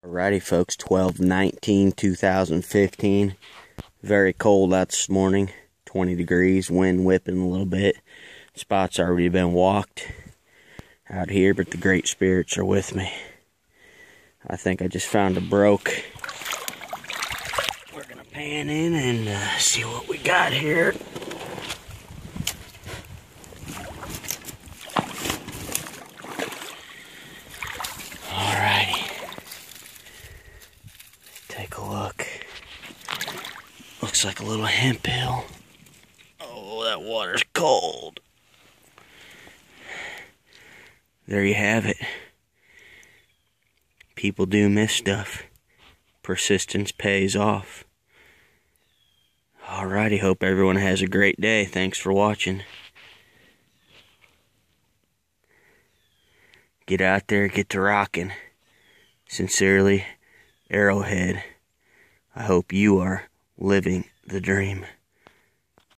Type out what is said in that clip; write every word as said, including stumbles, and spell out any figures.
Alrighty folks, twelve nineteen two thousand fifteen. Very cold out this morning. twenty degrees, wind whipping a little bit. Spot's already been walked out here, but the great spirits are with me. I think I just found a broke. We're gonna pan in and uh, see what we got here. Alrighty. Take a look. Looks like a little Hemphill. Oh, that water's cold. There you have it. People do miss stuff. Persistence pays off. Alrighty, hope everyone has a great day. Thanks for watching. Get out there, get to rocking. Sincerely, Arrowhead. I hope you are living the dream.